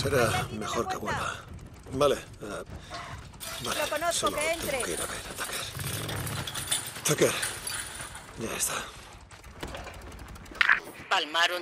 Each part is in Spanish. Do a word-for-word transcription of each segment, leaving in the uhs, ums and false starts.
Será mejor que vuelva. Vale. Uh, vale. Lo conozco, Solo que entre. tengo que ir a ver a Tucker. Tucker. Ya está. Palmaron.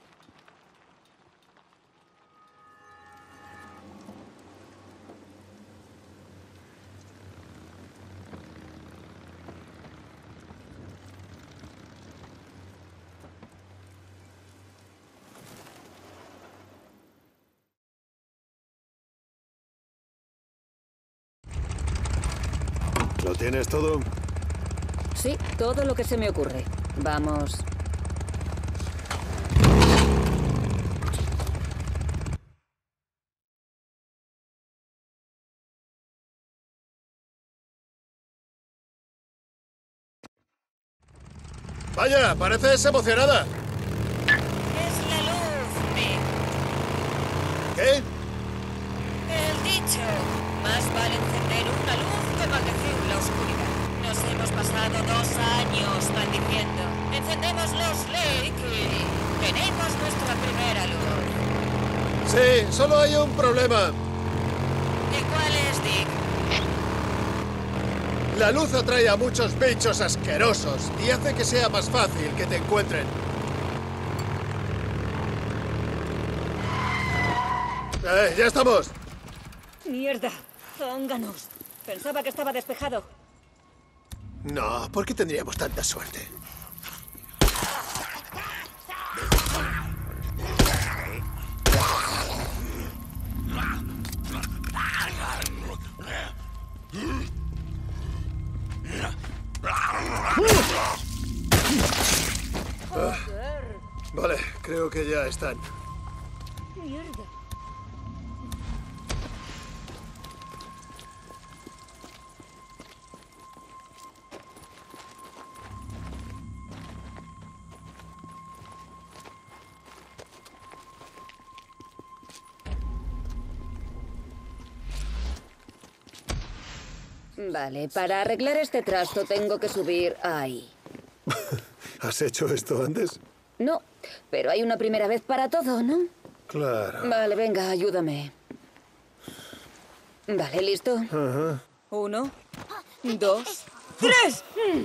¿Lo tienes todo? Sí, todo lo que se me ocurre. Vamos. Vaya, pareces emocionada. Es la luz, Nick. ¿Qué? El dicho. Más vale encender una luz que maldecir la oscuridad. Nos hemos pasado dos años maldiciendo. Encendemos los Lake y tenemos nuestra primera luz. Sí, solo hay un problema. ¿Y cuál es, Dick? La luz atrae a muchos bichos asquerosos y hace que sea más fácil que te encuentren. Eh, ya estamos. ¡Mierda! ¡Zánganos! Pensaba que estaba despejado. No, ¿por qué tendríamos tanta suerte? Ah, vale, creo que ya están. ¡Mierda! Vale, para arreglar este trasto tengo que subir ahí. ¿Has hecho esto antes? No, pero hay una primera vez para todo, ¿no? Claro. Vale, venga, ayúdame. Vale, ¿listo? Ajá. Uno, dos, tres.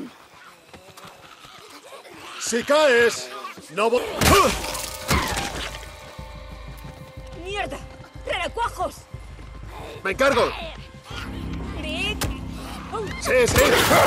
Si caes, no voy... ¡Mierda! ¡Renacuajos! ¡Me encargo! ¡Nick! ¡Sí, sí!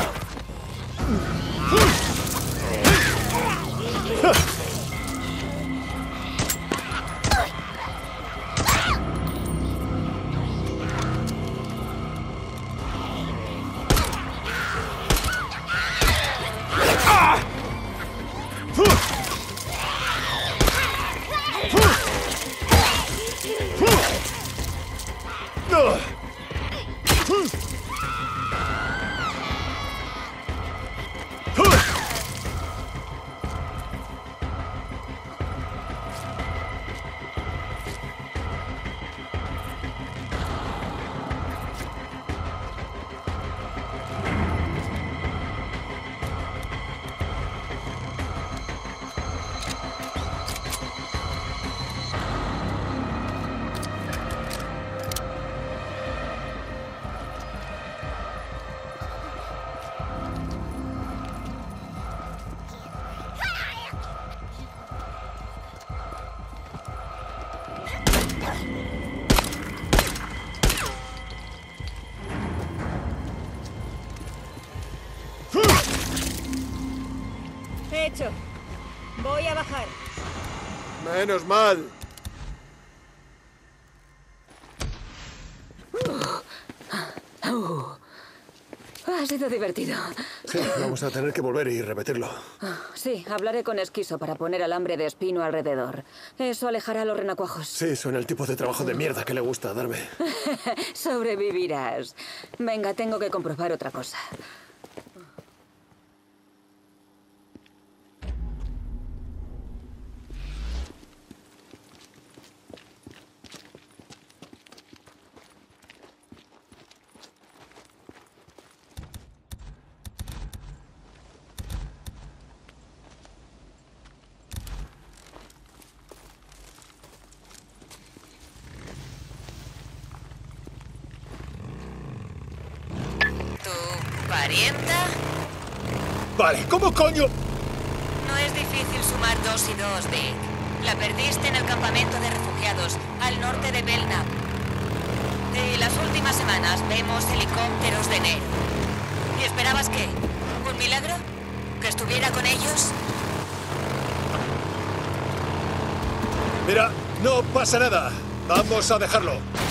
Hecho. Voy a bajar. Menos mal. Ha sido divertido. Sí, vamos a tener que volver y repetirlo. Sí, hablaré con Esquizo para poner alambre de espino alrededor. Eso alejará a los renacuajos. Sí, son el tipo de trabajo de mierda que le gusta darme. Sobrevivirás. Venga, tengo que comprobar otra cosa. ¿Cuarenta? Vale, ¿cómo coño? No es difícil sumar dos y dos, Dick. La perdiste en el campamento de refugiados, al norte de Belknap. Y las últimas semanas vemos helicópteros de Nero. ¿Y esperabas qué? ¿Un milagro? ¿Que estuviera con ellos? Mira, no pasa nada. Vamos a dejarlo.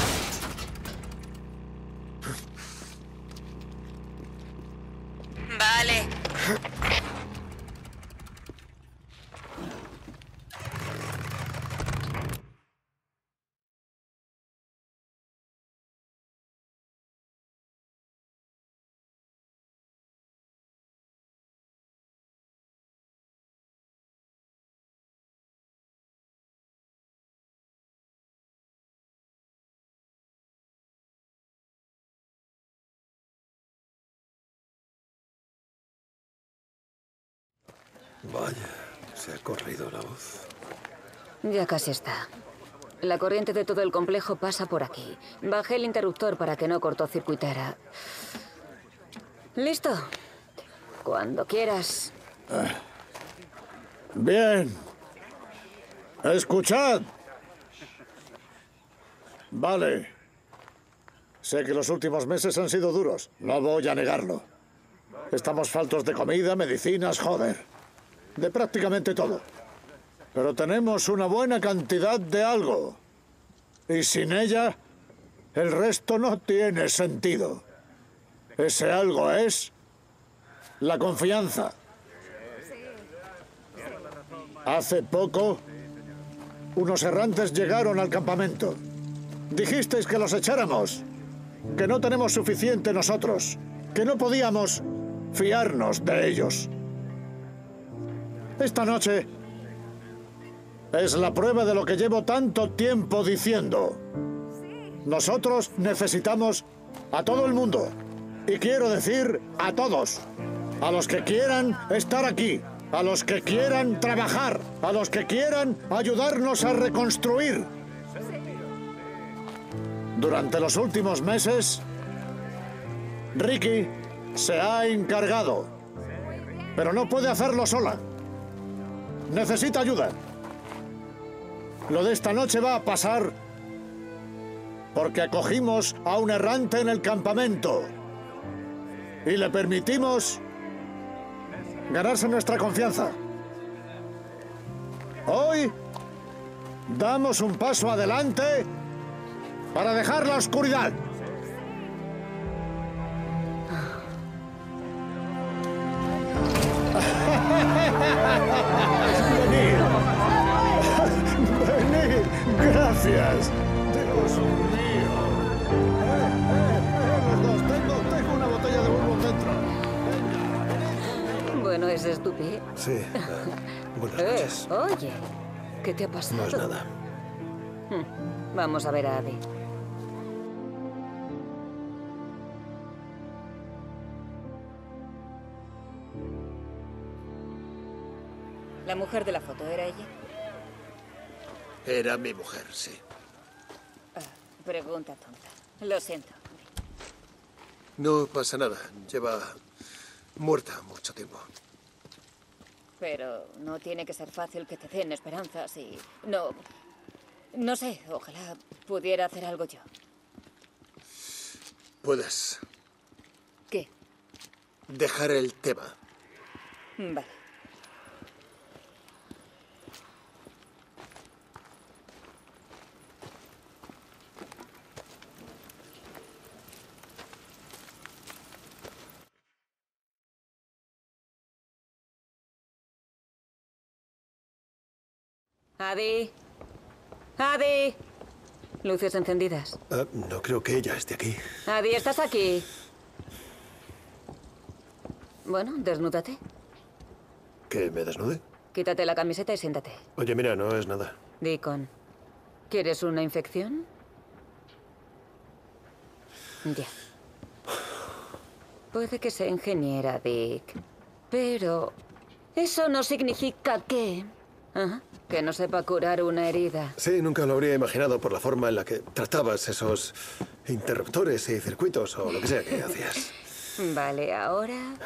Vale. Vaya, se ha corrido la voz. Ya casi está. La corriente de todo el complejo pasa por aquí. Bajé el interruptor para que no cortocircuitara. ¿Listo? Cuando quieras. Bien. Escuchad. Vale. Sé que los últimos meses han sido duros. No voy a negarlo. Estamos faltos de comida, medicinas, joder. De prácticamente todo. Pero tenemos una buena cantidad de algo. Y sin ella, el resto no tiene sentido. Ese algo es la confianza. Hace poco, unos errantes llegaron al campamento. Dijisteis que los echáramos, que no tenemos suficiente nosotros, que no podíamos fiarnos de ellos. Esta noche es la prueba de lo que llevo tanto tiempo diciendo. Nosotros necesitamos a todo el mundo. Y quiero decir a todos. A los que quieran estar aquí. A los que quieran trabajar. A los que quieran ayudarnos a reconstruir. Durante los últimos meses, Ricky se ha encargado. Pero no puede hacerlo sola. Necesita ayuda. Lo de esta noche va a pasar porque acogimos a un errante en el campamento y le permitimos ganarse nuestra confianza. Hoy damos un paso adelante para dejar la oscuridad. Venid. Venid. Gracias. Dios mío. Eh, eh, eh, los dos. Tengo, tengo una botella de bourbon dentro. Venga, Bueno, es estúpido. Sí. eh, buenas Eh, noches. oye, ¿qué te ha pasado? No es nada. Hmm, Vamos a ver a Abby. La mujer de la foto, ¿era ella? Era mi mujer, sí. Ah, pregunta tonta. Lo siento. No pasa nada. Lleva muerta mucho tiempo. Pero no tiene que ser fácil que te den esperanzas y... No... No sé, ojalá pudiera hacer algo yo. Puedes ¿Qué? dejar el tema. Vale. Adi. Adi. Luces encendidas. Eh, no creo que ella esté aquí. Adi, ¿estás aquí? Bueno, desnúdate. ¿Que me desnude? Quítate la camiseta y siéntate. Oye, mira, no es nada. Deacon, ¿quieres una infección? Ya. Puede que sea ingeniera, Dick. Pero eso no significa que... Ajá, que no sepa curar una herida. Sí, nunca lo habría imaginado por la forma en la que tratabas esos interruptores y circuitos o lo que sea que hacías. Vale, ahora...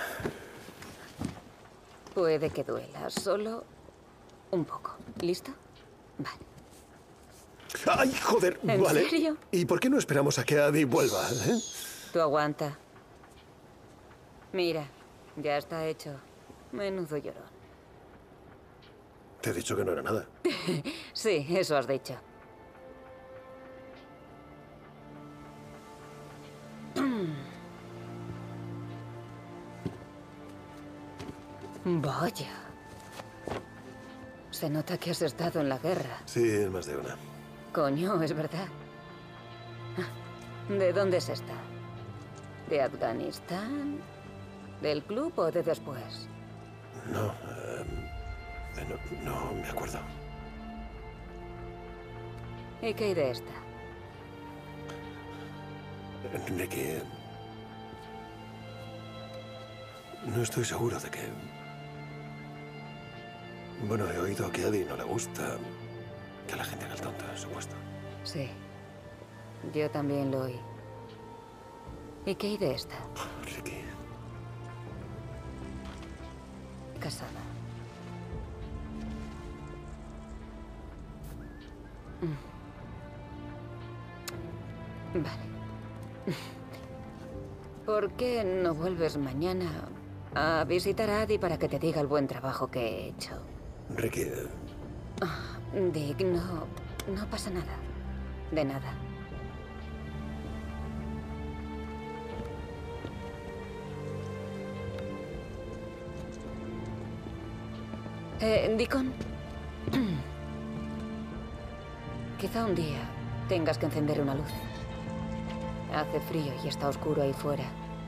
Puede que duela, solo un poco. ¿Listo? Vale. ¡Ay, joder! ¿En vale. serio? ¿Y por qué no esperamos a que Adi vuelva? ¿eh? Tú aguanta. Mira, ya está hecho. Menudo llorón. Te he dicho que no era nada. Sí, eso has dicho. Vaya. Se nota que has estado en la guerra. Sí, en más de una. Coño, es verdad. ¿De dónde es esta? ¿De Afganistán? ¿Del club o de después? No, eh, no, no me acuerdo. ¿Y qué hay de esta? Ricky... No estoy seguro de que... Bueno, he oído que a Adi no le gusta que la gente haga el tonto, supuesto. Sí. Yo también lo oí. ¿Y qué hay de esta? Ricky... Casada. Mm. Vale. ¿Por qué no vuelves mañana a visitar a Adi para que te diga el buen trabajo que he hecho? Ricky... eh, Dick, no... no pasa nada. De nada. Eh, Deacon. Quizá un día tengas que encender una luz. Hace frío y está oscuro ahí fuera.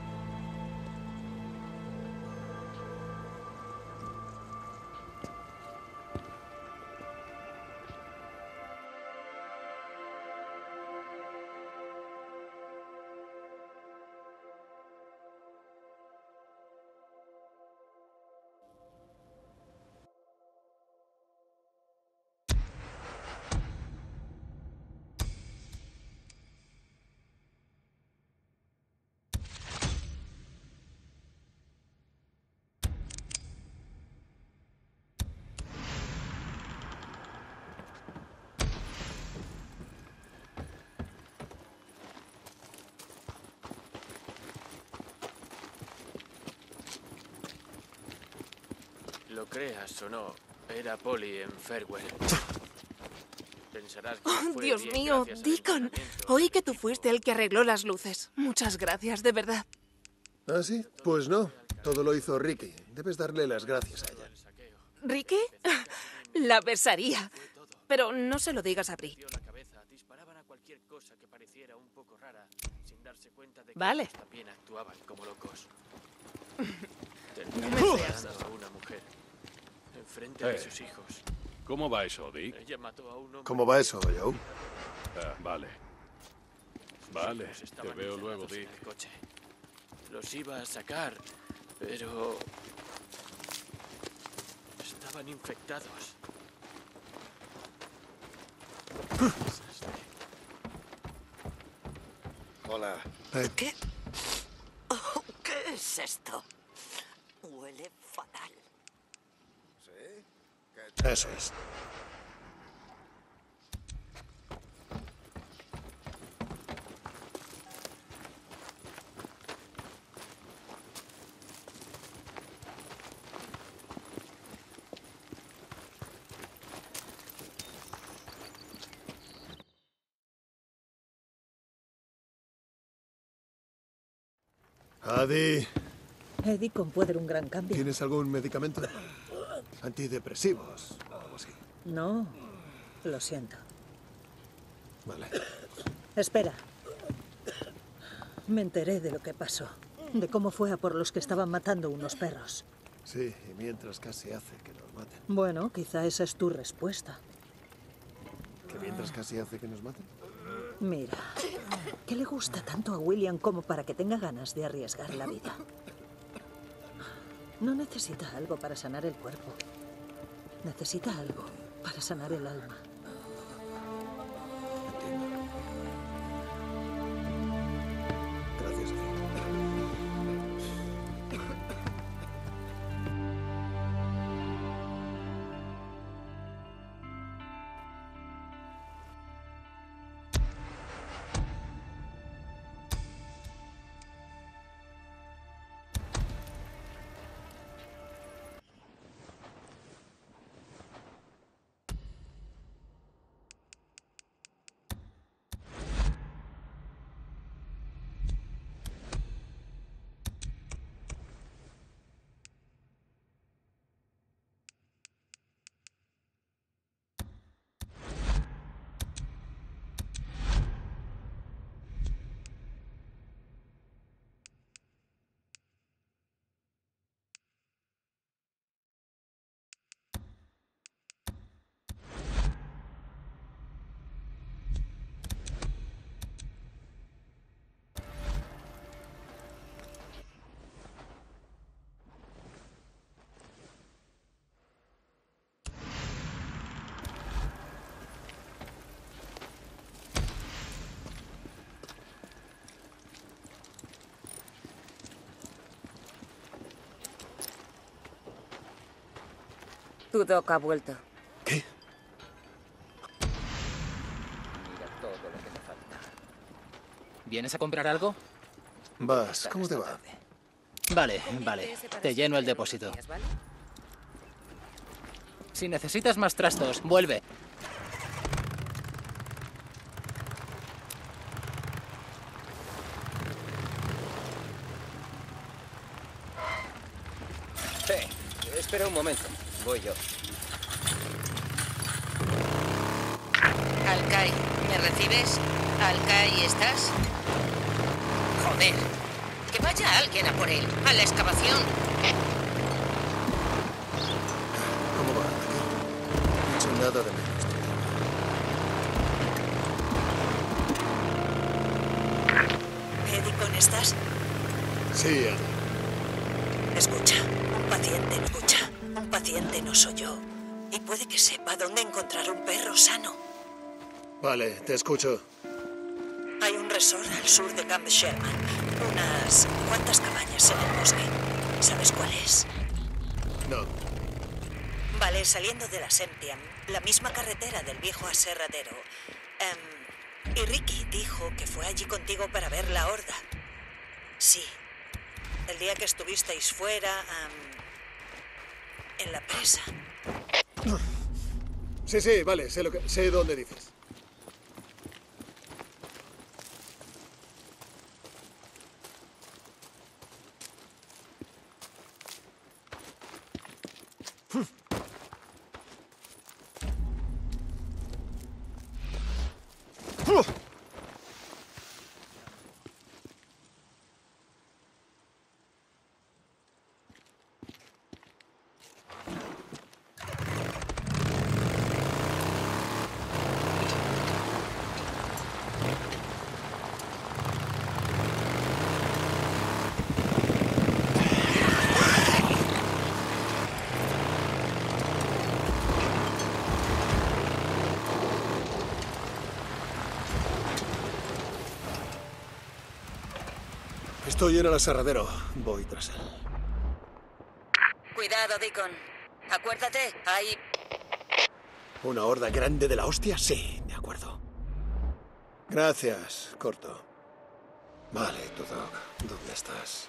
Lo creas o no, era Polly en Farewell. Pensarás que Oh, fue Dios bien mío, gracias al Deacon. entrenamiento. Oí que tú fuiste el que arregló las luces. Muchas gracias, de verdad. ¿Ah, sí? Pues no. Todo lo hizo Ricky. Debes darle las gracias a ella. ¿Ricky? La besaría. Pero no se lo digas a Bri. Dio la cabeza, disparaban a cualquier cosa que pareciera un poco rara, sin darse cuenta de que Vale. ellos también actuaban como locos. No me Terminaron seas. matando a una mujer enfrente Eh. de sus hijos. ¿Cómo va eso, Dick? Ella mató a un hombre. ¿Cómo va eso, Joe? Ah, vale. Sus Vale, hijos te estaban veo luego, encerrados en Dick. el coche. Los iba a sacar, pero estaban infectados. Hola. ¿Qué? Oh, ¿qué es esto? Huele fatal. Eso es. Adi, Deacon puede dar un gran cambio. ¿tienes algún medicamento? Antidepresivos o algo así. No, lo siento. Vale. Espera. Me enteré de lo que pasó. De cómo fue a por los que estaban matando unos perros. Sí, y mientras casi hace que nos maten. Bueno, quizá esa es tu respuesta. ¿Que mientras casi hace que nos maten? Mira, ¿qué le gusta tanto a William como para que tenga ganas de arriesgar la vida? No necesita algo para sanar el cuerpo. Necesita algo para sanar el alma. Entiendo. Gracias, Adi. Tu doc ha vuelto. ¿Qué? Mira todo lo que me falta. ¿Vienes a comprar algo? Vas, ¿cómo te va? Vale, vale. Te lleno el depósito. Si necesitas más trastos, vuelve. Hey, espera un momento. Voy yo. Alcai, ¿me recibes? Alcai, ¿estás? Joder. Que vaya alguien a por él, a la excavación. ¿Cómo va? No he hecho nada de menos. Edicon, ¿estás? Sí, Ana. Escucha, un paciente, escucha. Un paciente no soy yo. Y puede que sepa dónde encontrar un perro sano. Vale, te escucho. Hay un resort al sur de Camp Sherman. Unas cuantas cabañas en el bosque. ¿Sabes cuál es? No. Vale, saliendo de la Sempian, la misma carretera del viejo aserradero. Em, y Ricky dijo que fue allí contigo para ver la horda. Sí. El día que estuvisteis fuera, em, en la presa. Sí, sí, vale, sé, lo que, sé dónde dices. Estoy en el aserradero. Voy tras él. Cuidado, Deacon. Acuérdate, hay... ¿Una horda grande de la hostia? Sí, de acuerdo. Gracias, corto. Vale, tu Doc, ¿dónde estás?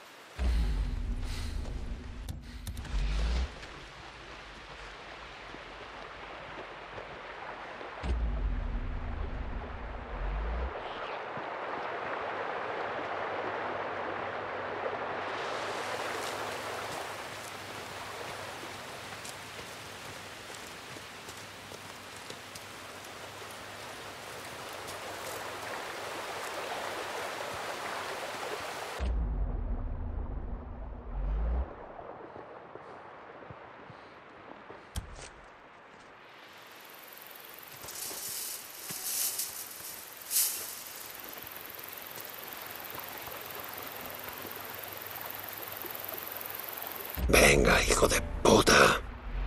Venga, hijo de puta.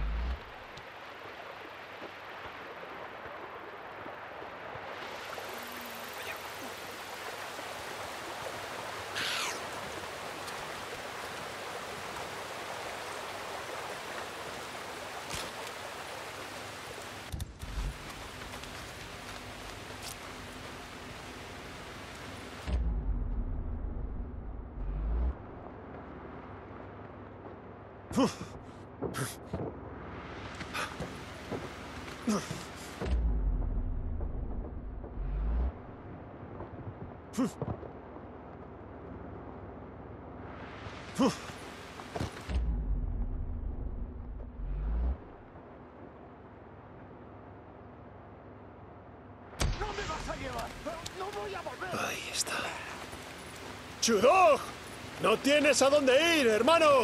Ahí está. ¡Chudog! ¡No tienes a dónde ir, hermano!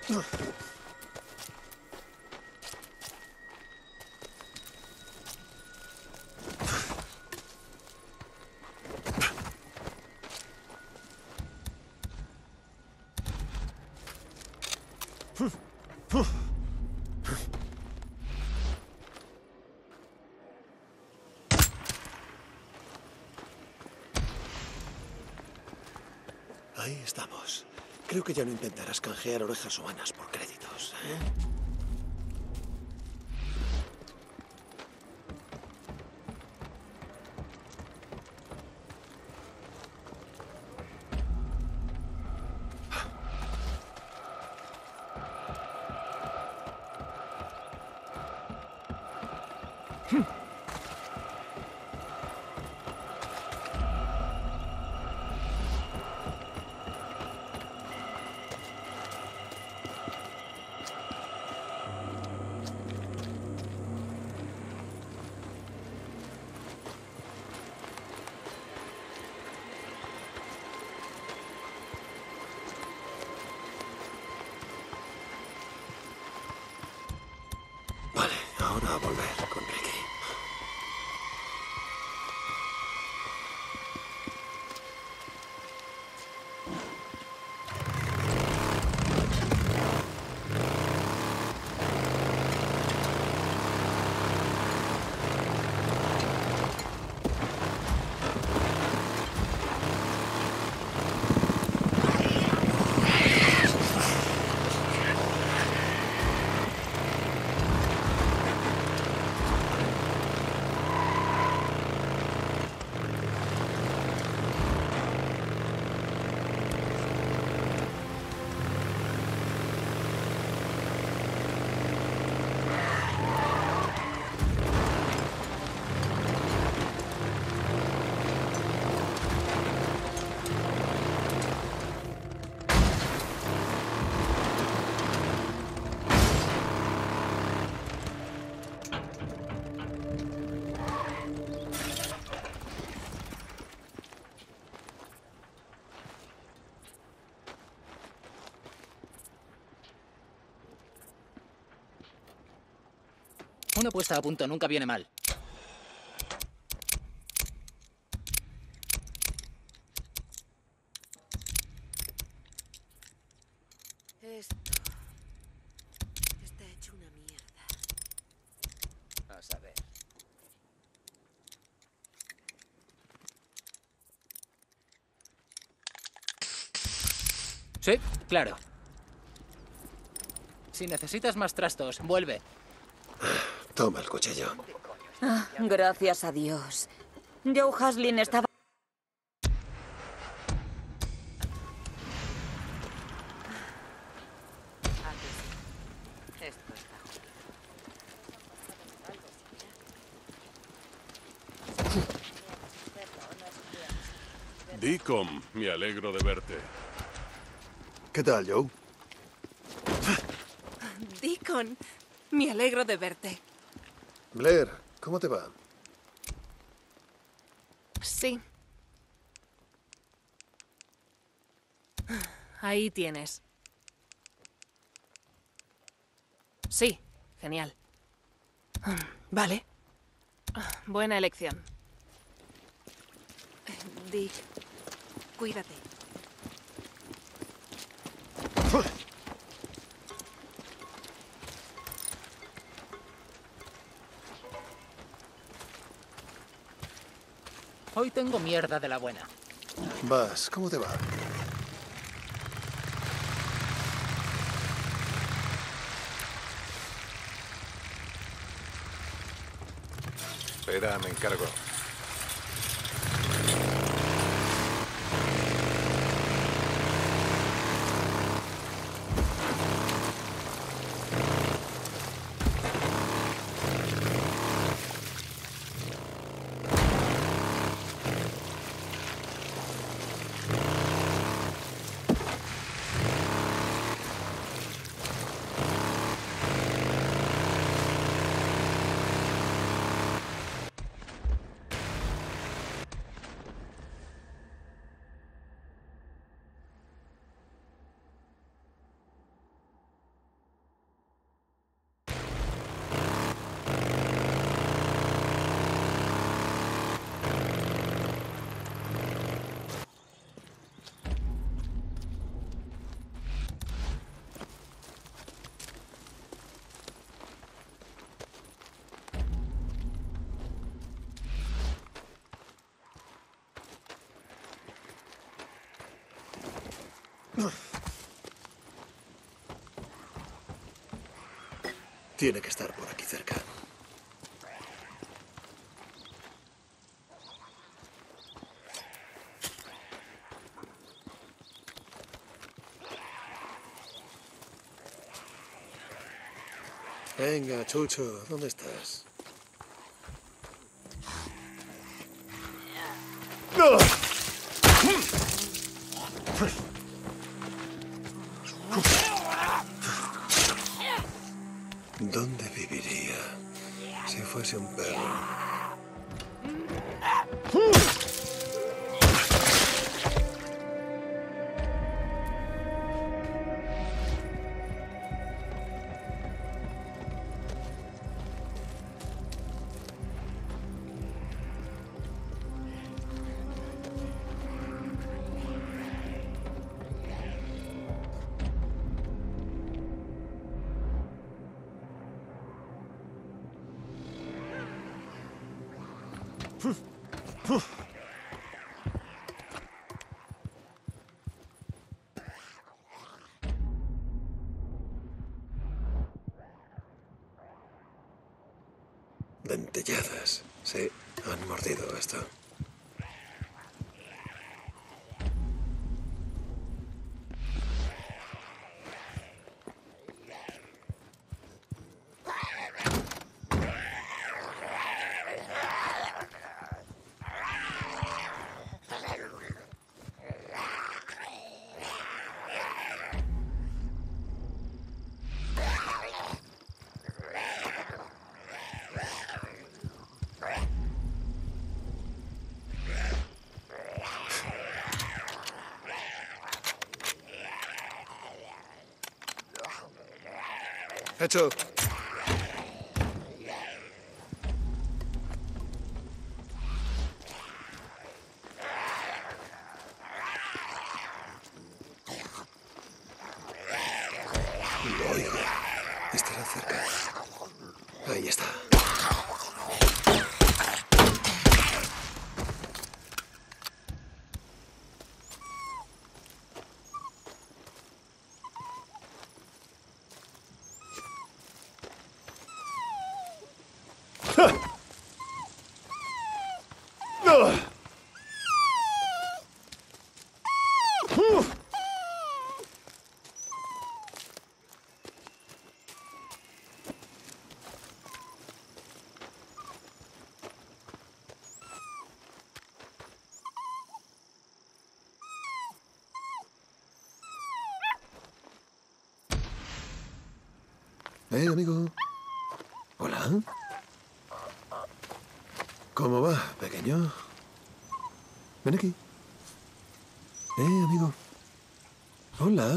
Ahí estamos. Creo que ya no intentarás canjear orejas humanas por créditos, ¿eh? Ahora a volver con Ricky. Una puesta a punto nunca viene mal. Esto está hecho una mierda. A saber. Sí, claro. Si necesitas más trastos, vuelve. Toma el cuchillo. Ah, gracias a Dios. Joe Haslin estaba... Esto está Deacon, me alegro de verte. ¿Qué tal, Joe? Deacon, me alegro de verte. Blair, ¿cómo te va? Sí. Ahí tienes. Sí, genial. Vale. Buena elección. Dick, cuídate. Hoy tengo mierda de la buena. Vas, ¿cómo te va? Espera, me encargo. Tiene que estar por aquí cerca. Venga, Chucho, ¿dónde estás? ¿Dónde viviría si fuese un perro? Dentelladas. Sí, han mordido esto. Hecho. Lo oigo. Estará cerca. Ahí está. Eh, amigo. Hola. ¿Cómo va, pequeño? Ven aquí. Eh, amigo. Hola.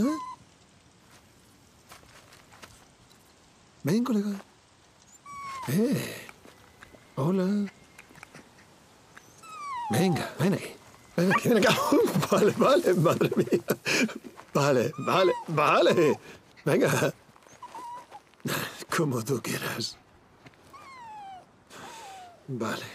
Ven, colega. Eh. Hola. Venga, ven aquí. Ven aquí, ven acá. Vale, vale, madre mía. Vale, vale, vale. Venga. Como tú quieras. Vale.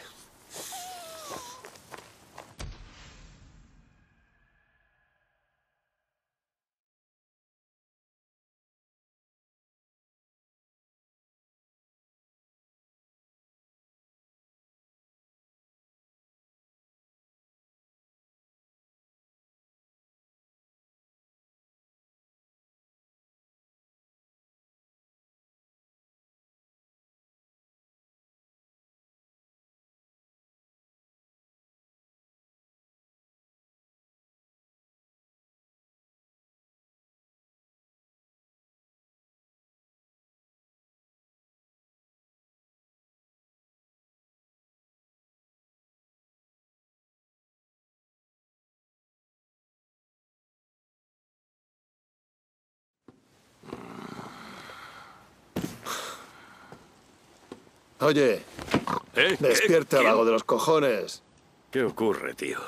Oye, ¿Eh? despierta, vago de los cojones. ¿Qué ocurre, tío?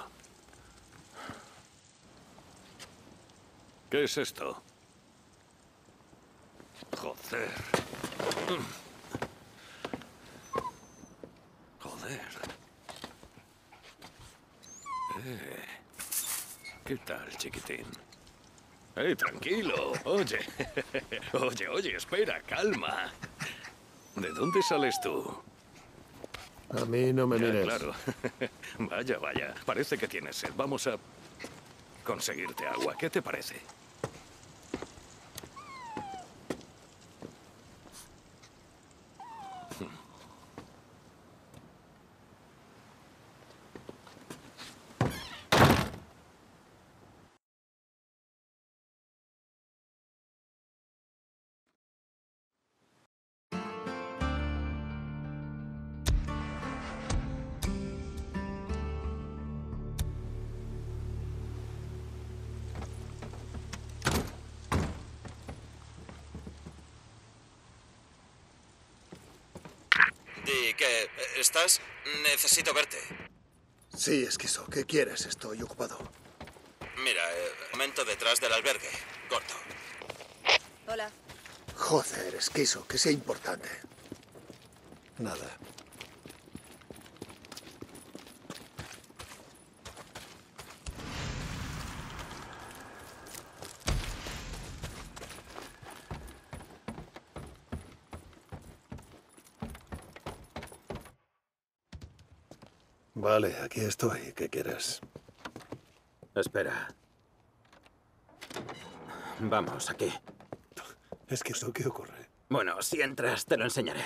¿Qué es esto? Joder. Joder. Eh. ¿Qué tal, chiquitín? ¡Eh, tranquilo! Oye, oye, oye, espera, calma. ¿De dónde sales tú? A mí no me Ya, mires. claro. Vaya, vaya. Parece que tienes sed. Vamos a conseguirte agua. ¿Qué te parece? Di que... ¿Estás? Necesito verte. Sí, Esquizo. ¿Qué quieres? Estoy ocupado. Mira, eh, momento detrás del albergue. Corto. Hola. Joder, Esquizo, que sea importante. Nada. Vale, aquí estoy. ¿Qué quieres? Espera. Vamos, aquí. Es que esto, ¿qué ocurre? Bueno, si entras, te lo enseñaré.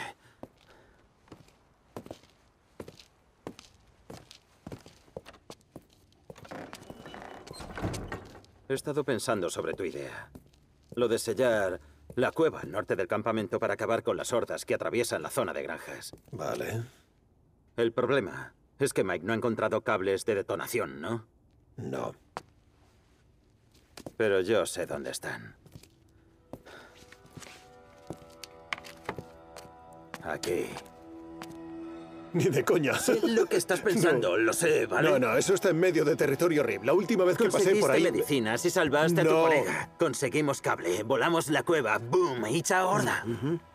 He estado pensando sobre tu idea. Lo de sellar la cueva al norte del campamento para acabar con las hordas que atraviesan la zona de granjas. Vale. El problema es que Mike no ha encontrado cables de detonación, ¿no? No. Pero yo sé dónde están. Aquí. Ni de coña. Sé lo que estás pensando, No. lo sé, ¿vale? No, no, eso está en medio de territorio R I B. La última vez que pasé por ahí... Conseguiste medicinas y salvaste a tu No. colega. Conseguimos cable, volamos la cueva, boom, hecha horda.